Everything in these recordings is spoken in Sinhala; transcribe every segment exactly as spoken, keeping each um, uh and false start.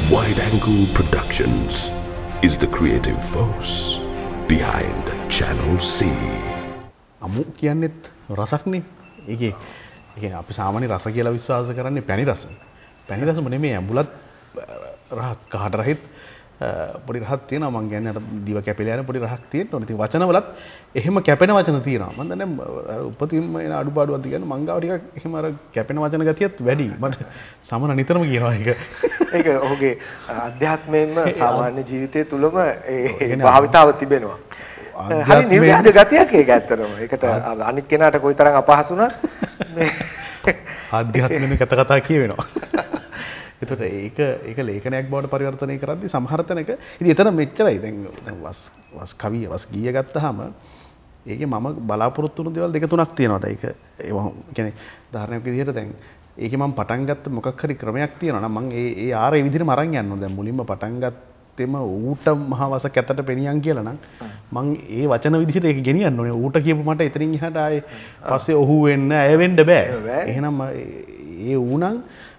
Wide Angle Productions is the creative force behind Channel C. අමු කියන්නේත් රසක්නේ. ඒකේ ඒ කියන්නේ අපි සාමාන්‍ය රස කියලා විශ්වාස කරන්නේ පැණි රස. පැණි රසම නෙමෙයි අඹුලත් රහ කහට රහෙත් පොඩි රහක් තියෙනවා. මං කියන්නේ අර දිව කැපිලා යන පොඩි රහක් තියෙන්න ඕනේ. ඉතින් වචනවලත් එහෙම කැපෙන වචන තියෙනවා. මම දන්නේ අර උපතින්ම එන අඩුපාඩුවක්ද කියන්නේ මං ගාව ටිකක් එහෙම අර කැපෙන වචන ගතියත් වැඩි. මට සමන නිතරම කියනවා ඒක. ඒක ඔහුගේ අධ්‍යාත්මයෙන්ම සාමාන්‍ය ජීවිතය තුළම ඒ භාවිතාව තිබෙනවා. හරි නිර්ව්‍යාජ ගතියක් ඒක ඇත්තටම. ඒකට අනිත් කෙනාට කොයිතරම් අපහසු වුණත් මේ ආධ්‍යාත්මික කතා කතා කියවෙනවා. එතකොට ඒක ඒක ලේඛනයක් බවට පරිවර්තනය කරද්දී සමහර තැනක ඉතින් එතන මෙච්චරයි. දැන් දැන් වස් වස් කවිය වස් ගීය ගත්තාම ඒකේ මම බලාපොරොත්තු වුණු දේවල් දෙක තුනක් තියෙනවා. දැන් ඒක ඒ කියන්නේ උදාහරණයක් විදිහට දැන් ඒකේ මම පටන් ගත්ත මොකක් හරි ක්‍රමයක් තියෙනවා නම් මම ඒ ඒ ආර ඒ විදිහටම අරන් යන්න ඕනේ. දැන් මුලින්ම පටන් ගත්තෙම ඌට මහවස කැතට පෙනියන් කියලා නම් මං ඒ වචන විදිහට ඒක ගෙනියන්න ඕනේ. ඌට කියපු මට එතනින් එහාට ආයේ පස්සේ ඔහු වෙන්න ඇය වෙන්න බෑ. එහෙනම් ඒ ඌනම්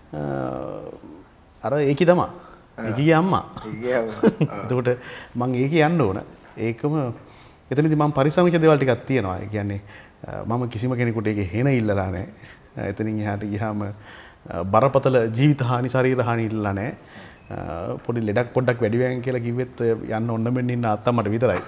අර ඒකි තමා. ඒකිගේ අම්මා. එතකොට මං ඒක යන්න ඕන. ඒකම එතනදී මම පරිසමික දේවල් ටිකක් තියෙනවා. ඒ කියන්නේ මම කිසිම කෙනෙකුට ඒක හෙන ඉල්ලලා නැහැ. එතනින් එහාට ගියාම බරපතල ජීවිත හානි ශරීර හානි ඉල්ලලා නැහැ. පොඩි ලෙඩක් පොඩ්ඩක් වැඩි වෙන කියලා කිව්වෙත් ඔය යන්න ඕන මෙන්න ඉන්න අත්තම්මට විතරයි.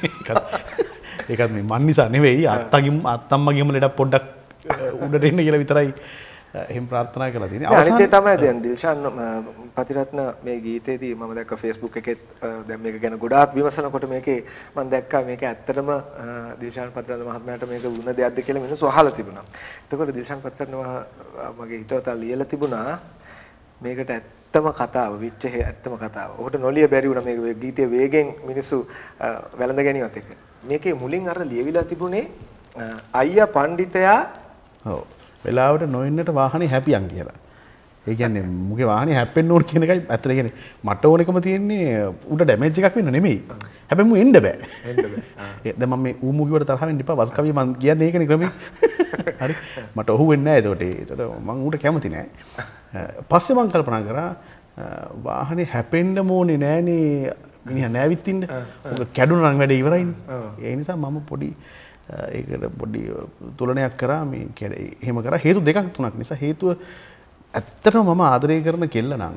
ඒකත් මේ මන් නිසා නෙවෙයි අත්තගින් අත්තම්මගිම ලෙඩක් පොඩ්ඩක් උඩට එන්න කියලා විතරයි එහෙම ප්‍රාර්ථනා කරලා තියෙන්නේ. අවසානයේ තමයි දැන් දිල්ෂාන් පතිරත්න මේ ගීතේදී මම දැක්ක Facebook එකෙත් දැන් මේක ගැන ගොඩාක් විමසනකොට මේකේ මම දැක්කා මේක ඇත්තටම දිල්ෂාන් පතිරත්න මහත්මයාට මේක වුණ දෙයක්ද කියලා මිනිස්සු අහලා තිබුණා. එතකොට දිල්ෂාන් පතිරත්න මගේ හිතවතා ලියලා තිබුණා මේකට ඇත්තම කතාව විච්ච ඇත්තම කතාව. ඔහුට නොලිය බැරි වුණා මේක ගීතයේ වේගෙන් මිනිස්සු වැළඳ ගැනීමත් එක්ක. මේකේ මුලින් අර ලියවිලා තිබුණේ අයියා පඬිතයා ඔව් වෙලාවට නොඉන්නට වාහනේ හැපියන් කියලා. ඒ කියන්නේ මුගේ වාහනේ හැප්පෙන්න ඕන කියන එකයි ඇත්තට කියන්නේ මට ඕනෙකම තියෙන්නේ උඩ ඩැමේජ් එකක් වෙන්න නෙමෙයි. හැබැයි මු එන්න බෑ. එන්න බෑ. දැන් මම මේ ඌ මුගියට තරහ වෙන්න එපා. වස් කවිය මම කියන්නේ ඒකනේ ක්‍රමේ. හරි. මට ඔහු වෙන්නේ නැහැ ඒකට. ඒකට මම ඌට කැමති නැහැ. පස්සේ මම කල්පනා කරා වාහනේ හැපෙන්න ඕනේ නෑනේ මිනිහා නෑවිත් ඉන්න. උග කැඩුනා නම් වැඩේ ඉවරයිනේ. ඒ නිසා මම පොඩි ඒකට පොඩි තුලනයක් කරා මේ එහෙම කරා හේතු දෙකක් තුනක් නිසා. හේතුව ඇත්තටම මම ආදරය කරන කෙල්ල නම්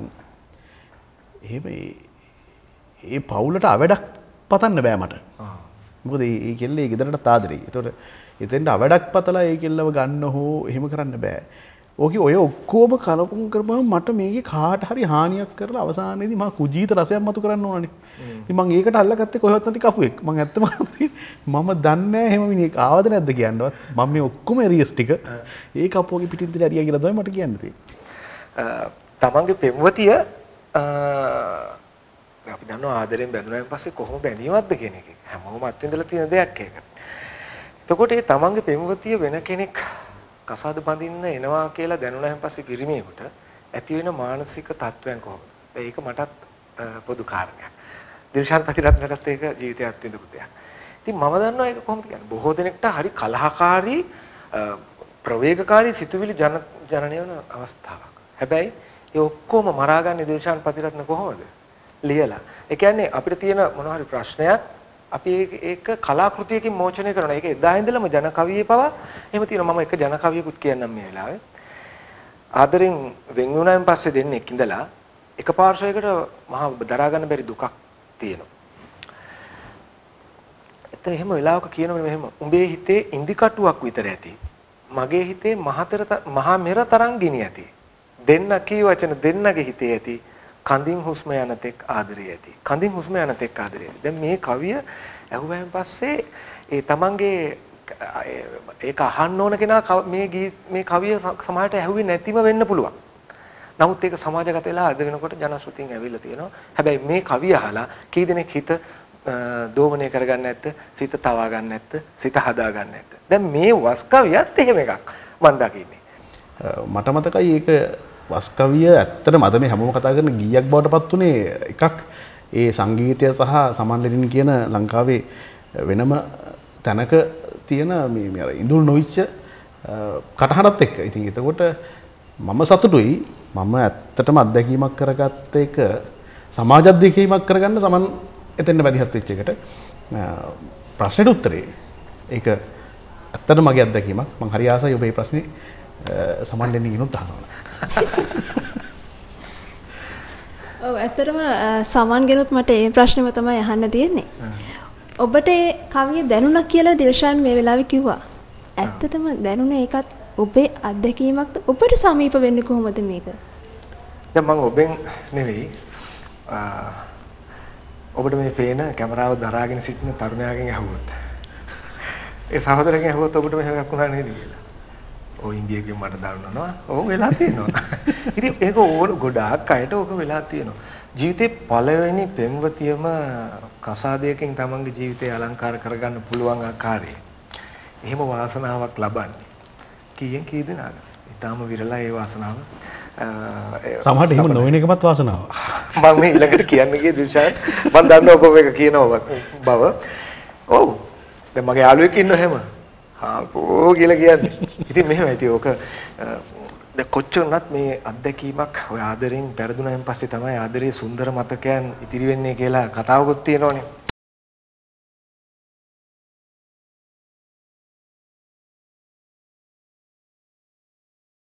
එහෙම ඒ පවුලට අවඩක් පතන්න බෑ මට. මොකද ඒ කෙල්ලේ ගෙදරට ආදරෙයි. ඒතකොට එතෙන්ට අවඩක් පතලා ඒ කෙල්ලව ගන්න හෝ එහෙම කරන්න බෑ. ඕකේ ඔය ඔක්කොම කලකුම් කරපුවම මට මේකේ කාට හරි හානියක් කරලා අවසානයේදී මම කුජීත රසයක් මතු කරන්න ඕනනේ. ඉතින් මම ඒකට අල්ලගත්තේ කොහෙවත් නැති කපුවෙක්. මම ඇත්තම මම දන්නේ නැහැ එහෙම මිනිහෙක් ආවද නැද්ද කියන්නවත්. මම මේ ඔක්කොම එරියස් ටික ඒ කපුවගේ පිටින් දිලා හරියා කියලා තමයි මට කියන්න තියෙන්නේ. තමන්ගේ පෙම්වතිය අපි දන්නවා ආදරෙන් බැඳුනාන් පස්සේ කොහොම බැඳීමක්ද කියන එක. හැමෝම අත්විඳලා තියෙන දෙයක් ඒක. එතකොට ඒ තමන්ගේ පෙම්වතිය වෙන කෙනෙක් කසාද බඳින්න එනවා කියලා දැනුණාන් පස්සේ පිරිමියෙකුට ඇති වෙන මානසික තත්ත්වයන් කොහොමද? ඒක මටත් පොදු කාරණයක්. දිල්ෂාන් පතිරත්නටත් ඒක ජීවිතය අත්විඳපු දෙයක්. ඉතින් මම දන්නවා ඒක කොහොමද කියන්නේ. බොහෝ දෙනෙක්ට හරි කලහකාරී ප්‍රවේගකාරී සිතුවිලි ජන ජනනය වෙන අවස්ථාවක්. හැබැයි ඒ ඔක්කොම මරාගන්නේ දිල්ෂාන් පතිරත්න කොහොමද? ලියලා. ඒ කියන්නේ අපිට තියෙන මොනවා හරි ප්‍රශ්නයක් අපි ඒක කලාකෘතියකින් මෝචනය කරනවා. ඒක එදා ඉඳලම ජන කවියේ පවා එහෙම තියෙනවා. මම එක ජන කවියකුත් කියන්නම් මේ වෙලාවේ. ආදරෙන් වෙන් වුණාන් පස්සේ දෙන්නෙක් ඉඳලා එක පාර්ශවයකට මහා දරා ගන්න බැරි දුකක් තියෙනවා. එතන එහෙම වෙලාවක කියනවනේ මෙහෙම උඹේ හිතේ ඉන්දි කටුවක් විතර ඇති. මගේ හිතේ මහතර මහා මෙර තරම් ගිනි ඇති. දෙන්න කී වචන දෙන්නගේ හිතේ ඇති. කඳින් හුස්ම යන තෙක් ආදරය ඇති. කඳින් හුස්ම යන තෙක් ආදරය ඇති. දැන් මේ කවිය ඇහුවයින් පස්සේ ඒ තමන්ගේ ඒක අහන්න ඕන කෙනා මේ මේ කවිය සමාජයට ඇහුවේ නැතිම වෙන්න පුළුවන්. නමුත් ඒක සමාජගත වෙලා අද වෙනකොට ජනශ්‍රුතියෙන් ඇවිල්ලා තියෙනවා. හැබැයි මේ කවිය අහලා කී දෙනෙක් හිත දෝමනය කරගන්න නැත්ද? සිත තවා ගන්න නැත්ද? සිත හදා ගන්න නැත්ද? දැන් මේ වස් කවියත් එහෙම එකක් මම දකින්නේ. මට මතකයි ඒක වස් කවිය ඇත්තටම අද මේ හැමෝම කතා කරන ගීයක් බවට පත් උනේ එකක් ඒ සංගීතය සහ සමන් ලෙනින් කියන ලංකාවේ වෙනම තැනක තියෙන මේ මේ අර ඉඳුල් නොවිච්ච කටහඬත් එක්ක. ඉතින් එතකොට මම සතුටුයි මම ඇත්තටම අත්දැකීමක් කරගත්ත එක සමාජ අත්දැකීමක් කරගන්න සමන් එතෙන්ට වැඩිහත් වෙච්ච එකට ප්‍රශ්නෙට උත්තරේ ඒක ඇත්තටම මගේ අත්දැකීමක් මම හරි ආසයි ඔබේ ප්‍රශ්නේ සමන් දෙන්න ගිනුත් අහනවා. ඔව් ඇත්තටම සමන් ගෙනුත් මට ඒ ප්‍රශ්නේම තමයි අහන්න තියෙන්නේ. ඔබට ඒ කවිය දැනුණා කියලා දිල්ෂාන් මේ වෙලාවේ කිව්වා. ඇත්තටම දැනුණේ ඒකත් ඔබේ අත්දැකීමක්ද? ඔබට සමීප වෙන්නේ කොහොමද මේක? දැන් මම ඔබෙන් නෙවෙයි ඔබට මේ පේන කැමරාව දරාගෙන සිටින තරුණයාගෙන් අහුවොත් ඒ සහෝදරගෙන් අහුවොත් ඔබට මෙහෙම එකක් වුණා නේද කියලා. ඔය ඉන්දියාවේ මට දන්නවා. ඔව් වෙලා තියෙනවා. ඉතින් ඒක ඕන ගොඩාක් අයට ඕක වෙලා තියෙනවා. ජීවිතේ පළවෙනි පෙම්වතියම කසාදයකින් තමන්ගේ ජීවිතය අලංකාර කරගන්න පුළුවන් ආකාරයේ එහෙම වාසනාවක් ලබන්නේ කීයෙන් කී දෙනාද? ඊටාම විරලයි ඒ වාසනාව. සමහරට එහෙම නොවන එකමත් වාසනාව. මම මේ ඊළඟට කියන්න ගියේ දිල්ෂාන් මම දන්නවා ඔබ මේක කියනවා බව. ඔව්. දැන් මගේ යාළුවෙක් ඉන්නවා එහෙම. හාකෝ කියලා කියන්නේ. ඉතින් මෙහෙමයි ඉතින් ඕක දැන් කොච්චරවත් මේ අත්දැකීමක් ඔය ආදරෙන් පෙරදුනායින් පස්සේ තමයි ආදරයේ සුන්දර මතකයන් ඉතිරි වෙන්නේ කියලා කතාවකුත් තියෙනවනේ.